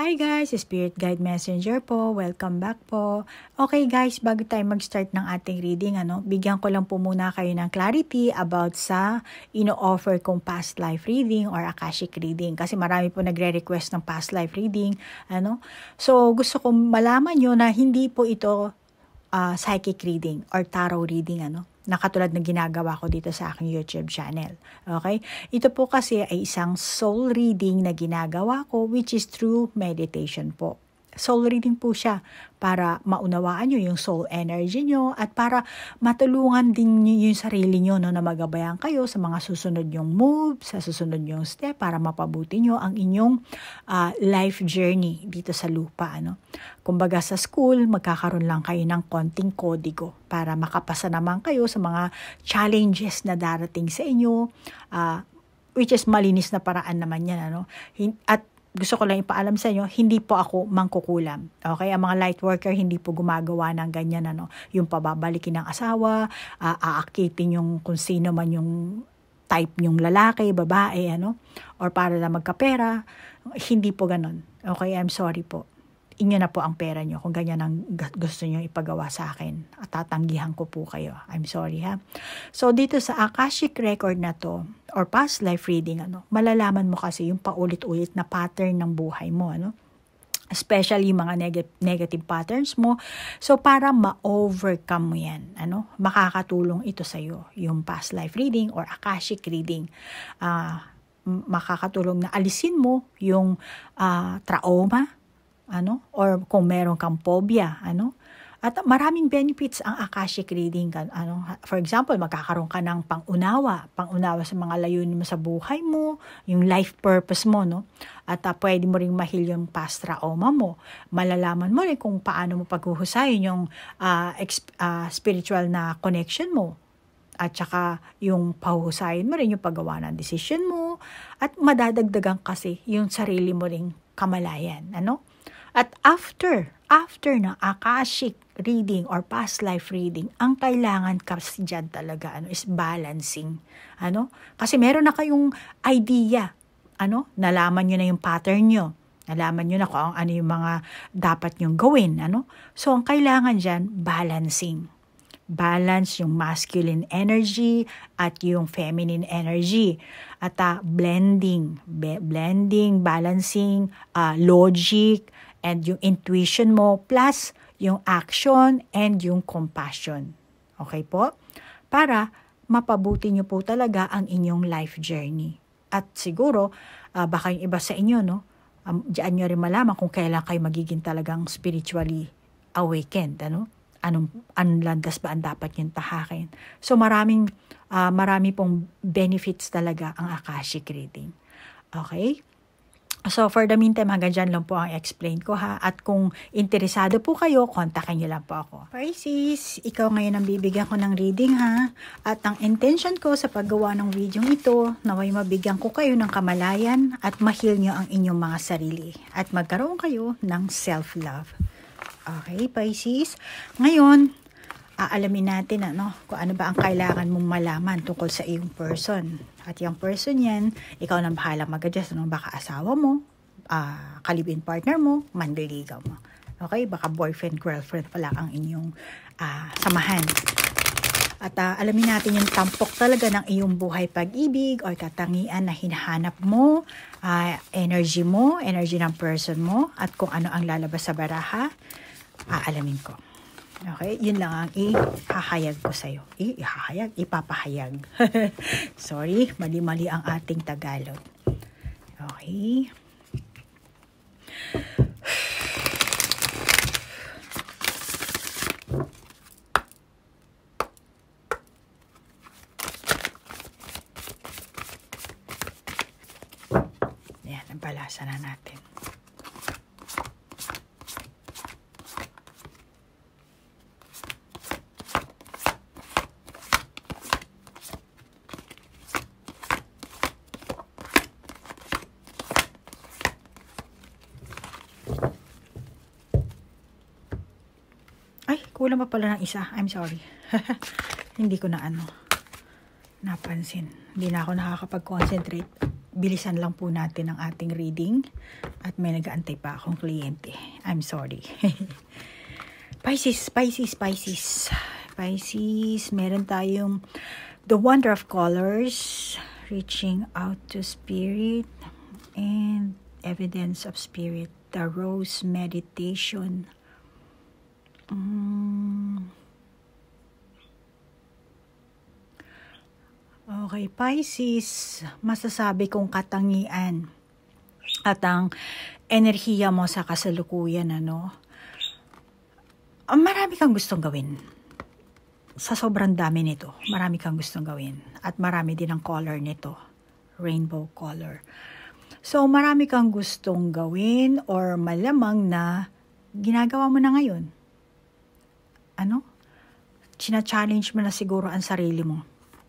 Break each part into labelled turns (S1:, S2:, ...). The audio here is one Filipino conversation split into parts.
S1: Hi guys, Spirit Guide Messenger po. Welcome back po. Okay guys, bago tayo mag-start ng ating reading, bigyan ko lang po muna kayo ng clarity about sa ino-offer kong past life reading or Akashic reading. Kasi marami po nagre-request ng past life reading. So, gusto kong malaman nyo na hindi po ito psychic reading or tarot reading, na katulad ng ginagawa ko dito sa aking YouTube channel. Okay? Ito po kasi ay isang soul reading na ginagawa ko, which is through meditation po. Soul reading po siya para maunawaan nyo yung soul energy nyo at para matulungan din nyo yung sarili nyo na magabayan kayo sa mga susunod yung move, sa susunod yung step para mapabuti nyo ang inyong life journey dito sa lupa. Kumbaga sa school, magkakaroon lang kayo ng konting kodigo para makapasa naman kayo sa mga challenges na darating sa inyo, which is malinis na paraan naman yan. At gusto ko lang ipaalam sa inyo, hindi po ako mangkukulam. Okay? Ang mga light worker, hindi po gumagawa ng ganyan, yung pababalikin ng asawa, aakitin yung kung sino man yung type yung lalaki, babae, or para na magkapera. Hindi po ganun. Okay? I'm sorry po. Inyo na po ang pera nyo kung ganyan ang gusto nyo ipagawa sa akin. At tatanggihan ko po kayo. I'm sorry ha. So dito sa Akashic record na to, or past life reading, malalaman mo kasi yung paulit-ulit na pattern ng buhay mo, especially mga negative patterns mo. So para ma-overcome mo yan, makakatulong ito sa'yo, yung past life reading or Akashic reading. Makakatulong na alisin mo yung trauma, or kung meron kang phobia, At maraming benefits ang Akashic reading. For example, magkakaroon ka ng pangunawa sa mga layunin mo sa buhay mo, yung life purpose mo, At pwede mo ring mahil yung past trauma mo. Malalaman mo rin kung paano mo paghuhusayin yung spiritual na connection mo. At saka yung pahuhusayin mo rin yung paggawa ng decision mo. At madadagdagan kasi yung sarili mo ring kamalayan, At after ng Akashic reading or past life reading, ang kailangan kasi dyan talaga is balancing. Kasi meron na kayong idea. Nalaman nyo na yung pattern nyo. Nalaman nyo na kung ano yung mga dapat nyong gawin. So, ang kailangan dyan, balancing. Balance yung masculine energy at yung feminine energy. At blending, balancing, logic, and yung intuition mo, plus yung action and yung compassion. Okay po? Para mapabuti nyo po talaga ang inyong life journey. At siguro, baka yung iba sa inyo, diyan nyo rin malaman kung kailan kayo magiging talagang spiritually awakened. Anong landas ba ang dapat yung tahakin? So marami pong benefits talaga ang Akashic reading. Okay? So, for the meantime, hanggang dyan lang po ang explain ko ha. At kung interesado po kayo, kontakin nyo lang po ako. Pisces, ikaw ngayon ang bibigyan ko ng reading ha. At ang intention ko sa paggawa ng video ito, naway mabigyan ko kayo ng kamalayan at ma-heal nyo ang inyong mga sarili. At magkaroon kayo ng self-love. Okay, Pisces. Ngayon, aalamin natin kung ano ba ang kailangan mong malaman tungkol sa iyong person. At yung person yan, ikaw nang bahala mag-adjust. Baka asawa mo, kalibin partner mo, manliligaw mo. Okay? Baka boyfriend, girlfriend pala ang inyong samahan. At alamin natin yung tampok talaga ng iyong buhay pag-ibig or katangian na hinahanap mo, energy ng person mo, at kung ano ang lalabas sa baraha, aalamin ko. Okay, yun lang ang ihahayag ko sa'yo. Ipapahayag. Sorry, mali-mali ang ating Tagalog. Okay. Ayan, nabalasan na natin. Kulang pa pala ng isa. I'm sorry. Hindi ko na napansin. Hindi na ako nakakapag-concentrate. bilisan lang po natin ang ating reading. At may nag-aantay pa akong kliyente. I'm sorry. Pisces, Pisces, Pisces. Pisces, meron tayong the wonder of colors, reaching out to spirit, and evidence of spirit, the rose meditation. Okay, Pisces, masasabi kong katangian at ang enerhiya mo sa kasalukuyan, marami kang gustong gawin. Sa sobrang dami nito, marami kang gustong gawin. At marami din ang color nito, rainbow color. So, marami kang gustong gawin or malamang na ginagawa mo na ngayon. China-challenge mo na siguro ang sarili mo.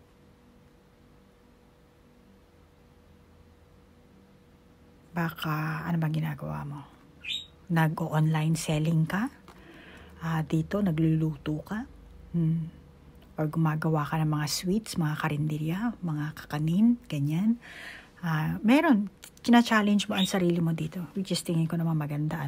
S1: Baka, ano bang ginagawa mo? Nag-online selling ka? Dito, nagluluto ka? Or gumagawa ka ng mga sweets, mga karinderya, mga kakanin, ganyan. Meron, kina-challenge mo ang sarili mo dito, which is tingin ko naman maganda,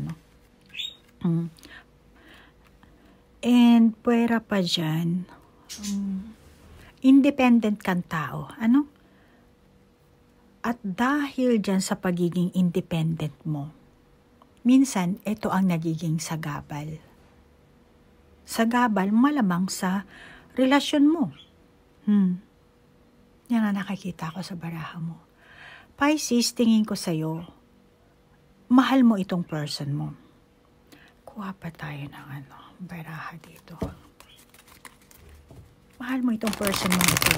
S1: And, pwera pa dyan, independent kang tao, At dahil dyan sa pagiging independent mo, minsan, ito ang nagiging sagabal. Sagabal malamang sa relasyon mo. Yan ang nakikita ko sa baraha mo. Pisces, tingin ko sa'yo, mahal mo itong person mo. Kuha pa tayo ng baraha dito. Mahal mo itong person mo ito.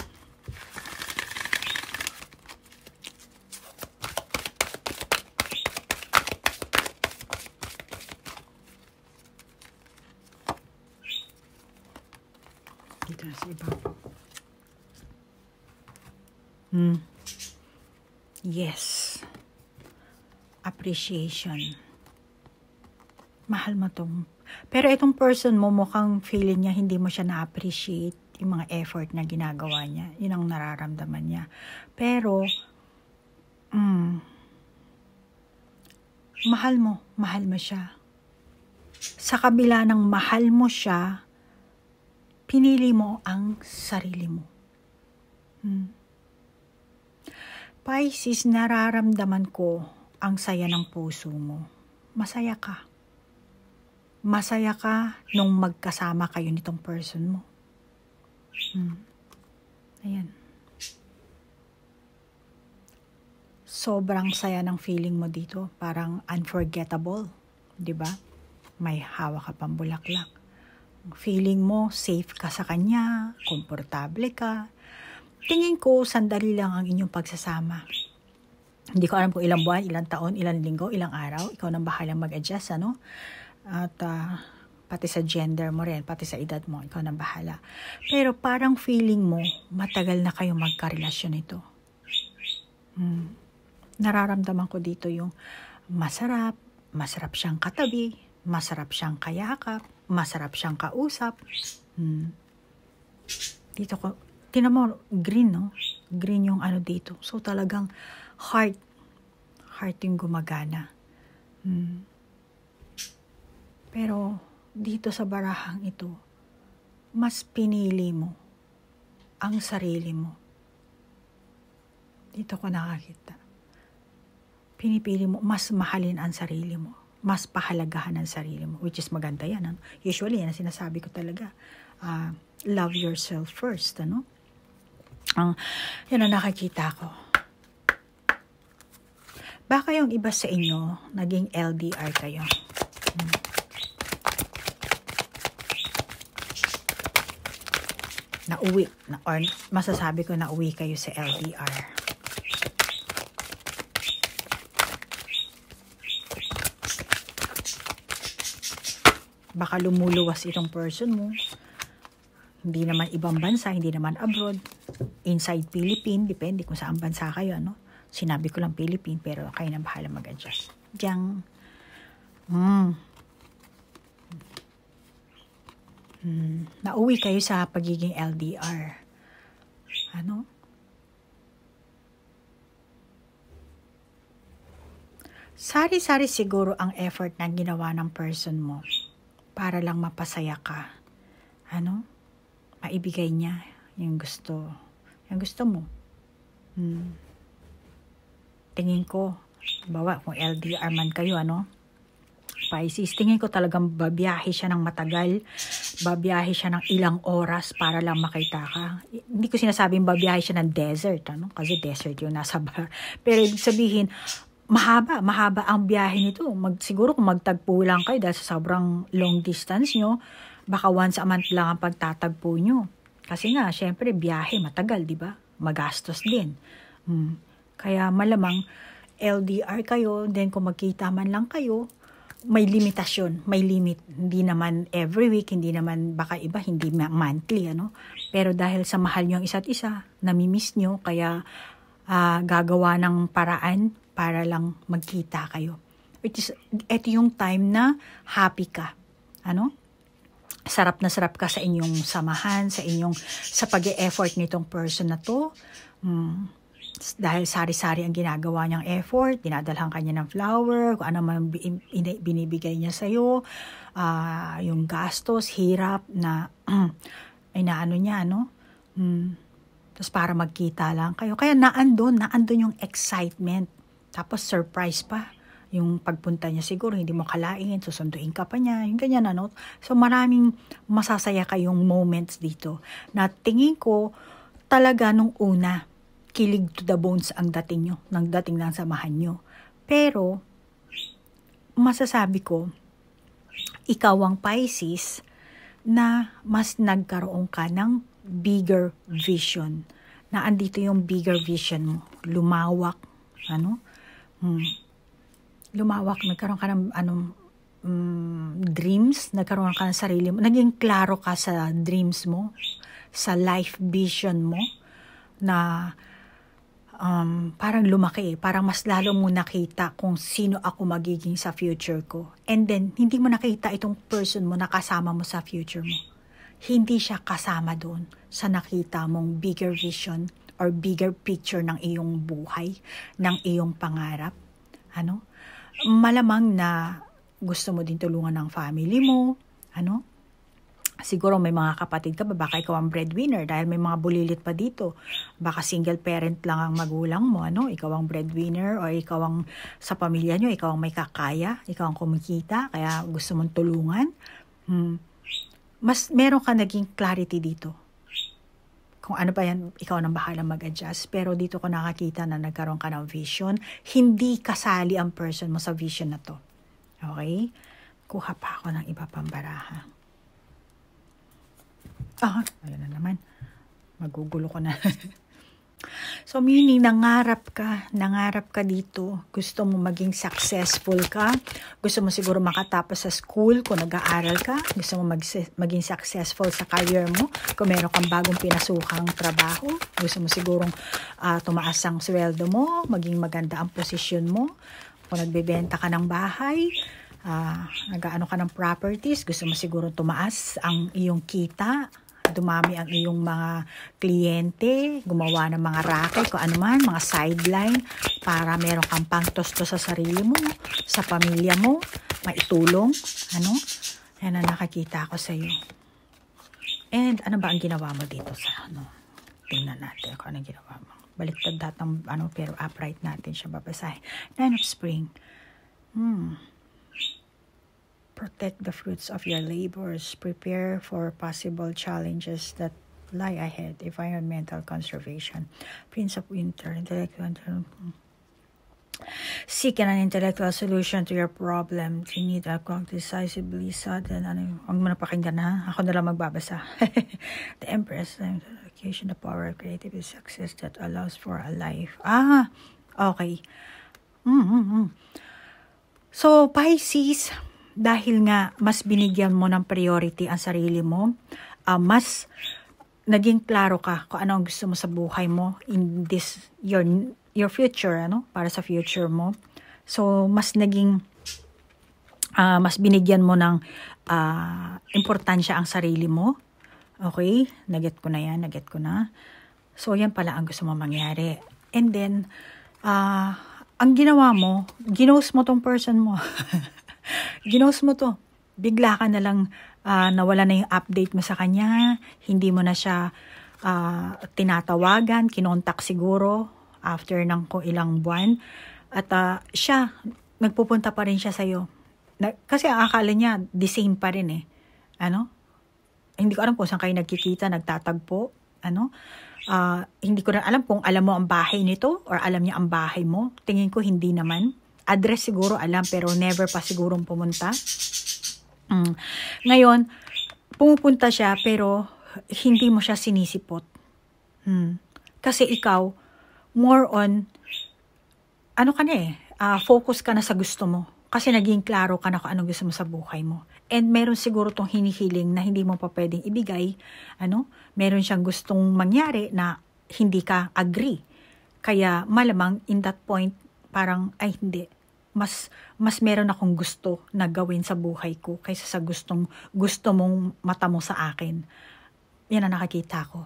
S1: Dito na sa iba. Yes. Appreciation. Mahal mo tong. Pero itong person mo, mukhang feeling niya, hindi mo siya na-appreciate yung mga effort na ginagawa niya. Yun ang nararamdaman niya. Pero, mahal mo siya. Sa kabila ng mahal mo siya, pinili mo ang sarili mo. Pisces, nararamdaman ko ang saya ng puso mo. Masaya ka. Masaya ka nung magkasama kayo nitong person mo. Ayan. Sobrang saya ng feeling mo dito. Parang unforgettable. 'Di ba? May hawak ka pang bulaklak. Feeling mo safe ka sa kanya, komportable ka. Tingin ko, sandali lang ang inyong pagsasama. Hindi ko alam kung ilang buwan, ilang taon, ilang linggo, ilang araw. Ikaw nang bahalang mag-adjust, At pati sa gender mo rin, pati sa edad mo, ikaw nang bahala. Pero parang feeling mo, matagal na kayo magkarelasyon ito. Nararamdaman ko dito yung masarap siyang katabi, masarap siyang kayakap, masarap siyang kausap. Dito ko, tinan mo, green, Green yung dito. So talagang heart yung gumagana. Pero dito sa barahang ito, mas pinili mo ang sarili mo. Dito ko nakakita. Pinipili mo, mas mahalin ang sarili mo. Mas pahalagahan ang sarili mo. Which is maganda yan. Usually, yan ang sinasabi ko talaga. Love yourself first. Yan ang nakikita ko. Baka yung iba sa inyo, naging LDR kayo. Nauwi. Or masasabi ko nauwi kayo sa LDR. Baka lumuluwas itong person mo. Hindi naman ibang bansa, hindi naman abroad. Inside Philippine, depende kung saan bansa kayo, Sinabi ko lang Philippine, pero kayo na bahala mag-adjust. Diyang. Nauwi kayo sa pagiging LDR. Sari-sari siguro ang effort na ginawa ng person mo para lang mapasaya ka. Ano? Maibigay niya yung gusto mo. Tingin ko, bawa kung LDR man kayo, Pisces, tingin ko talagang babiyahe siya ng matagal, babiyahe siya ng ilang oras para lang makita ka. Hindi ko sinasabing babiyahe siya ng desert, kasi desert yung nasa bar. Pero ibig sabihin, mahaba ang biyahe nito. Siguro kung magtagpo lang kayo dahil sa sobrang long distance nyo, baka once a month lang ang pagtatagpo nyo. Kasi nga, syempre, biyahe, matagal, di ba? Magastos din. Kaya malamang, LDR kayo, then kung magkita man lang kayo, may limitasyon, may limit. Hindi naman every week, hindi naman baka iba, hindi monthly, Pero dahil sa mahal nyo ang isa't isa, namimiss nyo, kaya gagawa ng paraan para lang magkita kayo. Ito yung time na happy ka. Sarap na sarap ka sa inyong samahan, sa pag-e-effort nitong person na to. Dahil sari-sari ang ginagawa niyang effort, dinadalhan kanya ng flower, kung ano man binibigay niya sa'yo, yung gastos, hirap na inaano niya, Tapos para magkita lang kayo. Kaya naandun yung excitement. Tapos surprise pa. Yung pagpunta niya siguro, hindi mo kalain, susunduin ka pa niya, yung ganyan, So maraming masasaya kayong moments dito. Na tingin ko, talaga nung una, kilig to the bones ang dating nyo, ng dating ng samahan nyo. Pero, masasabi ko, ikaw ang Pisces na mas nagkaroon ka ng bigger vision. Na andito yung bigger vision mo. Lumawak. Lumawak. Nagkaroon ka ng dreams. Nagkaroon ka ng sarili mo. Naging klaro ka sa dreams mo. Sa life vision mo. Na parang lumaki, parang mas lalo mo nakita kung sino ako magiging sa future ko. And then, hindi mo nakita itong person mo na kasama mo sa future mo. Hindi siya kasama doon sa nakita mong bigger vision or bigger picture ng iyong buhay, ng iyong pangarap. Malamang na gusto mo din tulungan ng family mo, Siguro may mga kapatid ka ba, baka ikaw ang breadwinner dahil may mga bulilit pa dito. Baka single parent lang ang magulang mo, Ikaw ang breadwinner o ikaw ang sa pamilya nyo, ikaw ang may kakaya, ikaw ang kumikita, kaya gusto mong tulungan. Mas meron ka naging clarity dito. Kung ano pa yan, ikaw nang bahala mag-adjust. Pero dito ko nakakita na nagkaroon ka ng vision. Hindi kasali ang person mo sa vision na to. Okay? Kuha pa ako ng iba pang baraha. Ayun na naman. Magugulo ko na. So, meaning, nangarap ka dito. Gusto mo maging successful ka. Gusto mo siguro makatapos sa school kung nag-aaral ka. Gusto mo maging successful sa career mo. Kung meron kang bagong pinasukang trabaho. Gusto mo sigurong tumaas ang sweldo mo. Maging maganda ang posisyon mo. Kung nagbebenta ka ng bahay. Nag-aano ka ng properties. Gusto mo siguro tumaas ang iyong kita. Dumami ang iyong mga kliyente, gumawa ng mga racket, kung ano man, mga sideline, para meron kang pangtosto sa sarili mo, sa pamilya mo, maitulong, Yan ang nakakita ko sa iyo. And ano ba ang ginawa mo dito sa, tingnan natin kung anong ginawa mo. Baliktad datang, pero upright natin siya babasahin. 9 of Spring. Protect the fruits of your labors. Prepare for possible challenges that lie ahead. Environmental conservation. Prince of Winter. Intellectual. Seek an intellectual solution to your problem. You need to act decisively, sudden. Huwag mo na pakinggan, ha? Ako na lang magbabasa. The Empress. The power of creative success that allows for a life. Okay. So, Pisces, dahil nga mas binigyan mo ng priority ang sarili mo, mas naging klaro ka kung ano ang gusto mo sa buhay mo in this your future, para sa future mo. So mas naging mas binigyan mo ng importansya ang sarili mo. Okay, naget ko na. So yan pala ang gusto mo mangyari. And then ang ginawa mo, ginost mo tong person mo. Ginost mo to. Bigla ka na lang nawala na yung update mo sa kanya, hindi mo na siya tinatawagan, kinontak siguro after ng ilang buwan. At siya, nagpupunta pa rin siya sa'yo. Kasi akala niya, the same pa rin eh. Ano? Hindi ko alam kung saan kayo nagkikita, nagtatagpo. Ano? Hindi ko rin alam kung alam mo ang bahay nito or alam niya ang bahay mo. Tingin ko hindi naman. Address siguro alam pero never pa sigurong pumunta. Ngayon, pumupunta siya pero hindi mo siya sinisipot. Kasi ikaw, more on, ano ka na eh, focus ka na sa gusto mo. Kasi naging klaro ka na kung anong gusto mo sa buhay mo. And meron siguro tong hinihiling na hindi mo pa pwedeng ibigay. Meron siyang gustong mangyari na hindi ka agree. Kaya malamang in that point, parang, ay hindi. Mas meron akong gusto na gawin sa buhay ko kaysa sa gusto mong mata mo sa akin. Yan ang nakakita ko.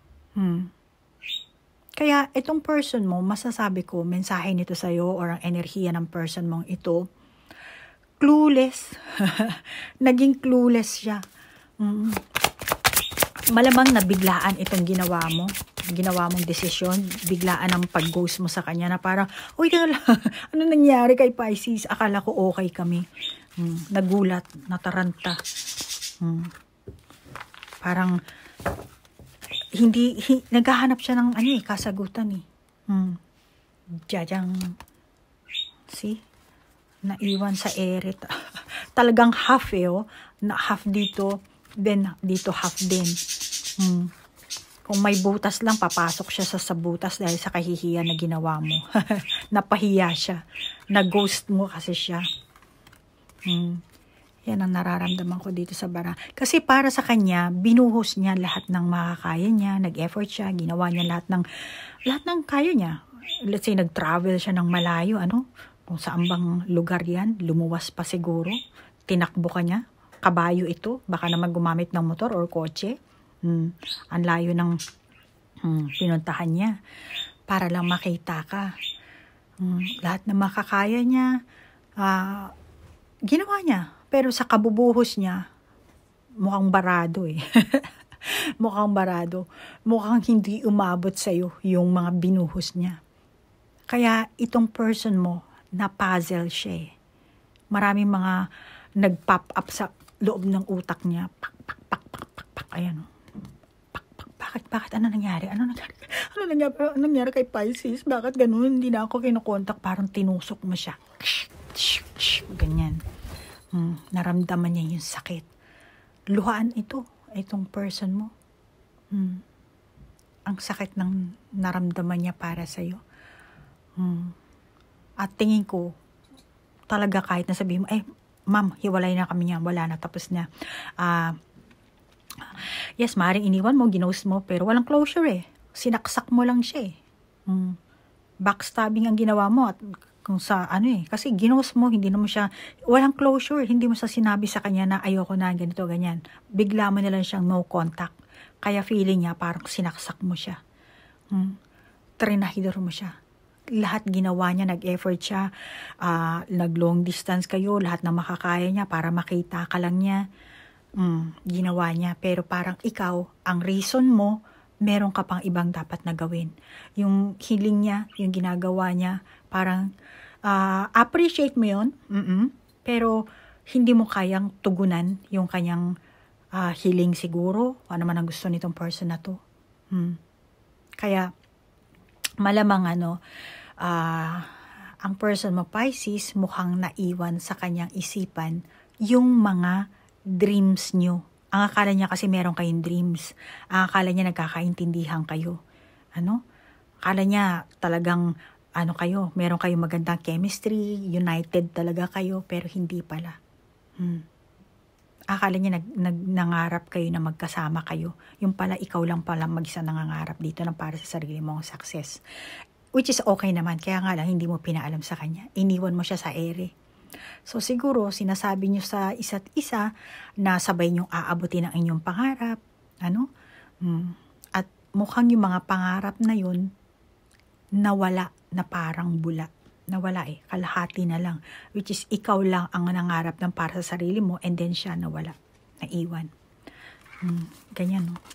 S1: Kaya itong person mo, masasabi ko, mensahe nito sa'yo or ang enerhiya ng person mong ito, clueless. Naging clueless siya. Malamang nabiglaan itong ginawa mong desisyon, biglaan ang pag-ghost mo sa kanya na parang, uy, ano nangyari kay Pisces? Akala ko okay kami. Nagulat, nataranta. Parang, naghahanap siya ng kasagutan eh. Jajang, see? Naiwan sa ere. Talagang half na half dito, then dito half din. Kung may butas lang, papasok siya sa butas dahil sa kahihiyan na ginawa mo. Napahiya siya. Na-ghost mo kasi siya. Yan ang nararamdaman ko dito sa bara. Kasi para sa kanya, binuhos niya lahat ng makakaya niya, nag-effort siya, ginawa niya lahat ng kaya niya. Let's say, nag-travel siya ng malayo, kung saan bang lugar yan, lumuwas pa siguro, tinakbo ka niya, kabayo ito, baka naman gumamit ng motor or kotse. Ang layo ng pinuntahan niya para lang makita ka. Lahat ng makakaya niya, ginawa niya. Pero sa kabubuhos niya, mukhang barado eh. Mukhang barado. Mukhang hindi umabot sa'yo yung mga binuhos niya. Kaya itong person mo, na-puzzle siya eh. Maraming mga nag-pop up sa loob ng utak niya. Pak, pak, pak, pak, pak, pak. Ayan o. Bakit? Ano nangyari? Ano nangyari kay Pisces? Bakit ganun? Hindi na ako kinukontak. Parang tinusok mo siya. Ganyan. Naramdaman niya yung sakit. Luhaan ito. Itong person mo. Ang sakit ng naramdaman niya para sa'yo. At tingin ko, talaga kahit nasabihin mo, ma'am, hiwalay na kami niya. Wala na, tapos na. Yes, maaaring iniwan mo, ginost mo, pero walang closure eh. Sinaksak mo lang siya eh. Backstabbing ang ginawa mo at kung sa kasi ginost mo, hindi naman siya, walang closure, hindi mo sa sinabi sa kanya na ayoko na, ganito, ganyan. Bigla mo na lang siyang no contact. Kaya feeling niya parang sinaksak mo siya. Trinahidor mo siya. Lahat ginawa niya, nag-effort siya, nag-long distance kayo, lahat na makakaya niya para makita ka lang niya. Ginawa niya, pero parang ikaw, ang reason mo, meron ka pang ibang dapat na gawin. Yung healing niya, yung ginagawa niya, parang appreciate mo yun, pero hindi mo kayang tugunan yung kanyang healing siguro, ano man ang gusto nitong person na to. Kaya, malamang ang person mo, Pisces, mukhang naiwan sa kanyang isipan yung mga dreams nyo. Ang akala niya kasi meron kayong dreams. Ang akala niya nagkakaintindihan kayo. Akala niya talagang kayo, meron kayong magandang chemistry, united talaga kayo, pero hindi pala. Akala niya nangarap kayo na magkasama kayo. Yung pala, ikaw lang pala mag-isa nangangarap dito na para sa sarili mong success. Which is okay naman, kaya nga lang hindi mo pinaalam sa kanya. Iniwan mo siya sa ere. So siguro, sinasabi niyo sa isa't isa na sabay niyong aabutin ang inyong pangarap. At mukhang yung mga pangarap na yun, nawala na parang bula. Nawala eh. Kalahati na lang. Which is, ikaw lang ang nangarap ng para sa sarili mo and then siya nawala. Naiwan. Ganyan, no?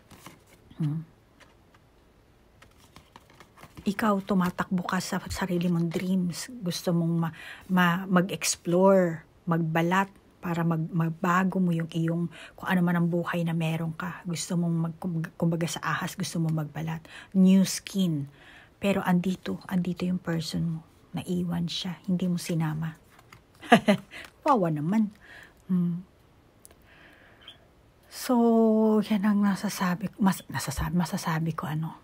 S1: Ikaw, tumatakbo ka sa sarili mong dreams. Gusto mong mag-explore, magbalat, para magbago mo yung iyong, kung ano man ang buhay na meron ka. Gusto mong, kumbaga sa ahas, gusto mong magbalat. New skin. Pero andito yung person mo. Naiwan siya. Hindi mo sinama. Wawa naman. So, yan ang masasabi ko ano.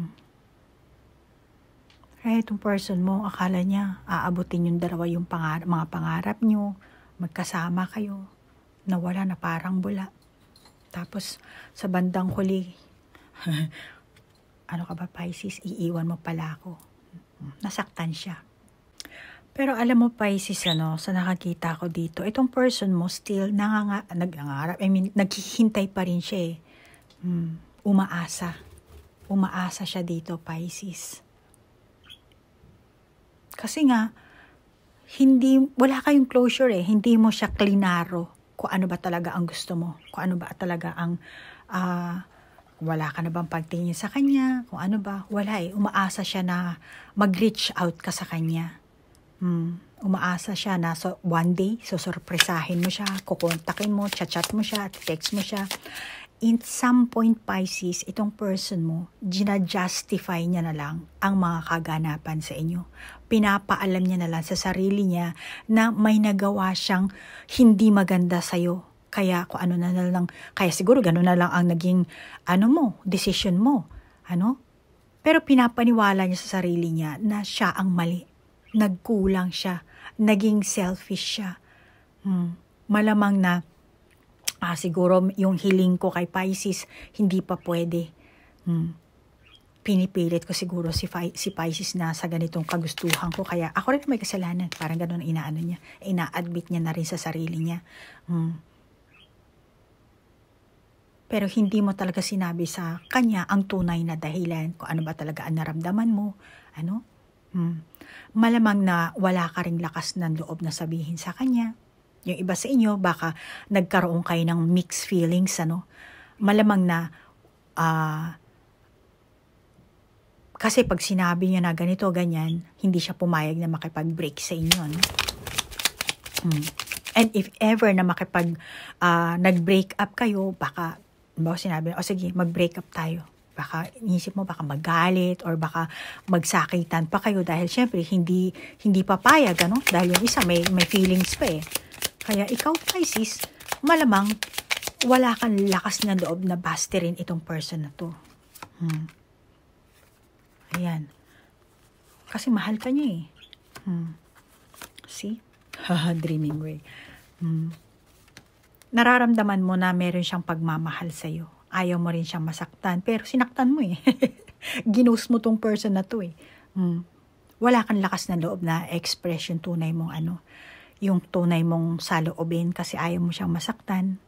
S1: Kaya itong person mo, akala niya, aabutin yung dalawa yung mga pangarap nyo, magkasama kayo, nawala na parang bula. Tapos, sa bandang huli, ano ka ba, Pisces, iiwan mo pala ako. Nasaktan siya. Pero alam mo, Pisces, sa nakakita ko dito, itong person mo still naghihintay pa rin siya eh. Umaasa siya dito, Pisces. Kasi nga, wala kayong closure eh. Hindi mo siya klinaro kung ano ba talaga ang gusto mo. Kung ano ba talaga ang, wala ka na bang pagtingin sa kanya. Kung ano ba, wala eh. Umaasa siya na mag-reach out ka sa kanya. Umaasa siya na one day, sorpresahin mo siya, kukontakin mo, chat mo siya, text mo siya. In some point, Pisces, itong person mo, gina-justify niya na lang ang mga kaganapan sa inyo. Pinapaalam niya na lang sa sarili niya na may nagawa siyang hindi maganda sa'yo. Kaya kung ano na lang, kaya siguro gano'n na lang ang naging decision mo. Pero pinapaniwala niya sa sarili niya na siya ang mali. Nagkulang siya. Naging selfish siya. Malamang na siguro yung hiling ko kay Pisces, hindi pa pwede. Pinipilit ko siguro si Pisces na sa ganitong kagustuhan ko. Kaya ako rin may kasalanan. Parang gano'n niya. Ina-admit niya na rin sa sarili niya. Pero hindi mo talaga sinabi sa kanya ang tunay na dahilan. Kung ano ba talaga ang naramdaman mo. Malamang na wala ka ring lakas ng loob na sabihin sa kanya. Yung iba sa inyo, baka nagkaroon kayo ng mixed feelings, Malamang na, kasi pag sinabi niya na ganito, ganyan, hindi siya pumayag na makipag-break sa inyo, And if ever na nag-break up kayo, baka, sinabi, sige, mag-break up tayo. Baka inisip mo, baka magalit or baka magsakitan pa kayo dahil syempre hindi papayag, Dahil yung isa may feelings pa eh. Kaya ikaw, Pisces, malamang wala kang lakas ng loob na basterin itong person na to. Ayan. Kasi mahal ka niya eh. See? Dreaming way. Nararamdaman mo na meron siyang pagmamahal sa'yo. Ayaw mo rin siyang masaktan. Pero sinaktan mo eh. Ginose mo tong person na to eh. Wala kang lakas ng loob na express yung tunay mong yung tunay mong saloobin kasi ayaw mo siyang masaktan.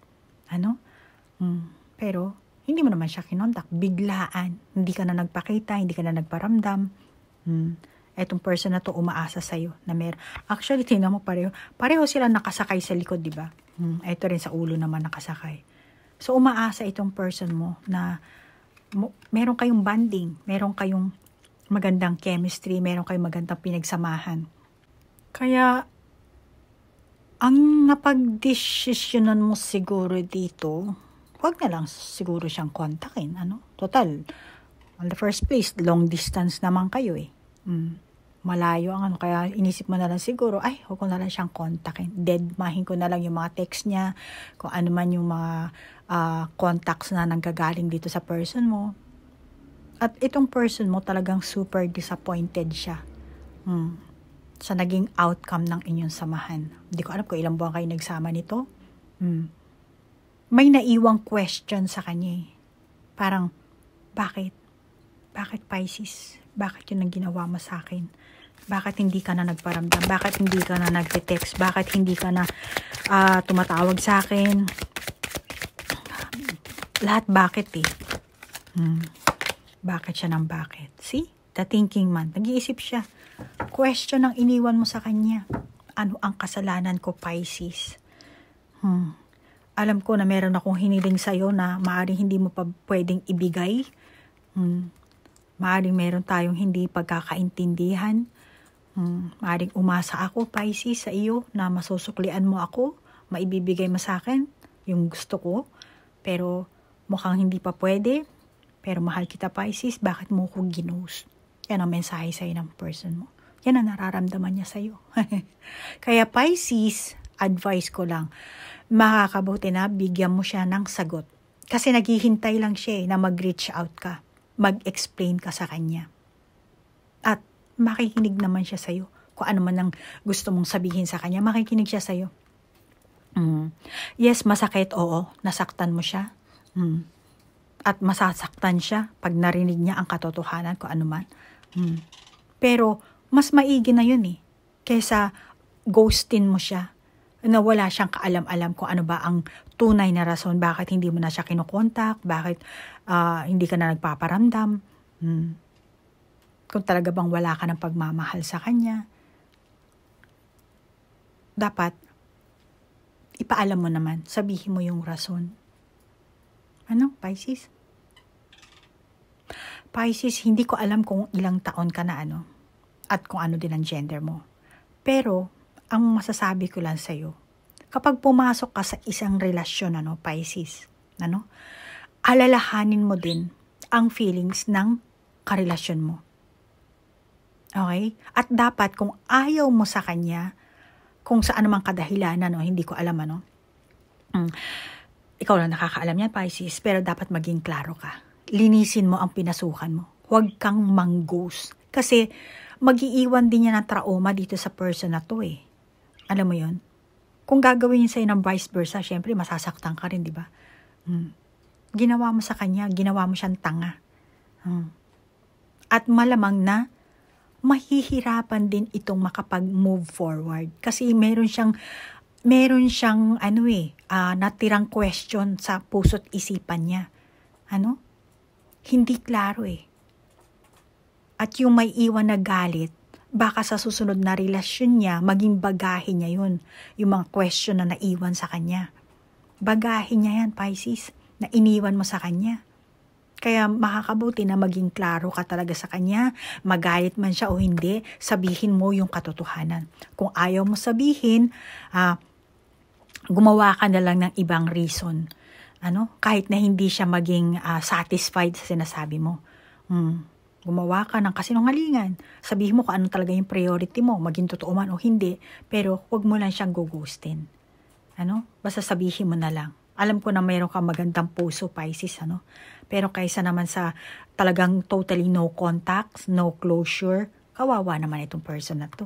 S1: Pero, hindi mo naman siya kinontak. Biglaan. Hindi ka na nagpakita, hindi ka na nagparamdam. Etong person na to umaasa sa'yo na actually, tingnan mo pareho sila nakasakay sa likod, di ba? Ito rin sa ulo naman nakasakay. So, umaasa itong person mo na meron kayong bonding, meron kayong magandang chemistry, meron kayong magandang pinagsamahan. Kaya, ang napag-desisyonan mo siguro dito, huwag na lang siguro siyang kontakin. Total, on the first place, long distance naman kayo eh. Malayo ang kaya inisip mo na lang siguro, huwag ko na lang siyang kontakin. Deadmahin ko na lang yung mga text niya, kung ano man yung mga contacts na nanggagaling dito sa person mo. At itong person mo talagang super disappointed siya. Sa naging outcome ng inyong samahan. Hindi ko alam kung ilang buwan kayo nagsama nito. May naiwang question sa kanya eh. Parang, bakit? Bakit Pisces? Bakit yun ang ginawa mo sa akin? Bakit hindi ka na nagparamdam? Bakit hindi ka na nagte-text? Bakit hindi ka na tumatawag sa akin? Lahat bakit eh. Bakit siya ng bakit? See? The thinking man. Nag-iisip siya. Question ang iniwan mo sa kanya. Ano ang kasalanan ko, Pisces? Alam ko na meron akong hiniling sa'yo na maaaring hindi mo pa pwedeng ibigay. Maaaring meron tayong hindi pagkakaintindihan. Maaaring umasa ako, Pisces, sa iyo na masusuklian mo ako, maibibigay mo sa akin yung gusto ko. Pero mukhang hindi pa pwede. Pero mahal kita, Pisces, bakit mo ko ginost? Yan ang mensahe sa'yo ng person mo. Yan ang nararamdaman niya sa'yo. Kaya Pisces, advice ko lang, makakabuti na bigyan mo siya ng sagot. Kasi naghihintay lang siya na mag-reach out ka. Mag-explain ka sa kanya. At makikinig naman siya sa'yo. Kung ano man ang gusto mong sabihin sa kanya, makikinig siya sa'yo. Yes, masakit, oo. Nasaktan mo siya. At masasaktan siya pag narinig niya ang katotohanan kung ano man. Pero mas maigi na yun kaysa ghostin mo siya na wala siyang kaalam-alam kung ano ba ang tunay na rason bakit hindi mo na siya kinukontak, bakit hindi ka na nagpaparamdam, kung talaga bang wala ka ng pagmamahal sa kanya. Dapat ipaalam mo naman, sabihin mo yung rason. Ano, Pisces? Pisces, hindi ko alam kung ilang taon ka na at kung ano din ang gender mo. Pero, ang masasabi ko lang sa'yo, kapag pumasok ka sa isang relasyon, Pisces, alalahanin mo din ang feelings ng karelasyon mo. Okay? At dapat, kung ayaw mo sa kanya, kung saan namang kadahilanan, hindi ko alam, ikaw lang nakakaalam yan, Pisces, pero dapat maging klaro ka. Linisin mo ang pinasukan mo. Huwag kang mang-ghost. Kasi mag-iiwan din niya ng trauma dito sa person na to Alam mo yon? Kung gagawin niya sa'yo ng vice versa, syempre masasaktan ka rin, di ba? Ginawa mo sa kanya, ginawa mo siyang tanga. At malamang na mahihirapan din itong makapag-move forward. Kasi meron siyang natirang question sa puso't isipan niya. Hindi klaro At yung may iwan na galit, baka sa susunod na relasyon niya, maging bagahe niya yun. Yung mga question na naiwan sa kanya. Bagahe niya yan, Pisces, na iniwan mo sa kanya. Kaya makakabuti na maging klaro ka talaga sa kanya, magalit man siya o hindi, sabihin mo yung katotohanan. Kung ayaw mo sabihin, gumawa ka na lang ng ibang reason. Kahit na hindi siya maging satisfied sa sinasabi mo. Gumawa ka ng kasinungalingan. Sabihin mo kung ano talaga yung priority mo, maging totoo man o hindi, pero huwag mo lang siyang gugustin. Basta sabihin mo na lang. Alam ko na mayroon kang magandang puso, Pisces, pero kaysa naman sa talagang totally no contact, no closure, kawawa naman itong person na to.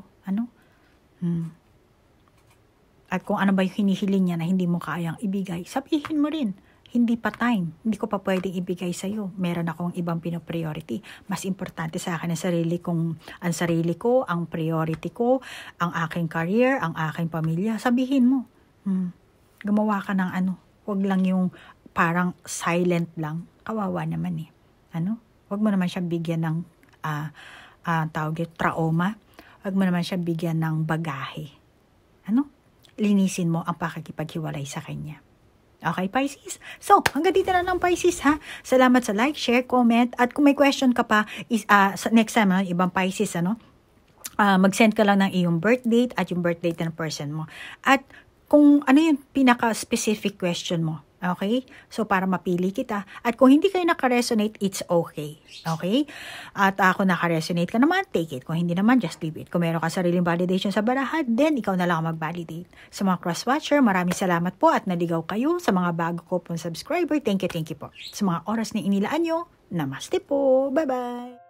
S1: At kung ano ba yung hinihiling niya na hindi mo kayang ibigay, sabihin mo rin. Hindi pa time. Hindi ko pa pwedeng ibigay sa'yo. Meron akong ibang pino-priority. Mas importante sa akin ang sarili ko, ang priority ko, ang aking career, ang aking pamilya. Sabihin mo. Gumawa ka ng Huwag lang yung parang silent lang. Kawawa naman Huwag mo naman siya bigyan ng trauma. Huwag mo naman siya bigyan ng bagahe. Linisin mo ang pakikipaghiwalay sa kanya. Okay, Pisces? So, hanggang dito na lang, Pisces, ha? Salamat sa like, share, comment. At kung may question ka pa, next time, ibang Pisces, mag-send ka lang ng iyong birth date at yung birth date ng person mo. At kung ano yung pinaka-specific question mo. Okay? So, para mapili kita. At kung hindi kayo naka-resonate, it's okay. Okay? At ako naka-resonate ka naman, take it. Kung hindi naman, just leave it. Kung meron ka sariling validation sa barahan, then ikaw na lang mag-validate. Sa mga cross-watcher, maraming salamat po at naligaw kayo. Sa mga bago ko pong subscriber, thank you po. Sa mga oras na inilaan nyo, namaste po. Bye-bye!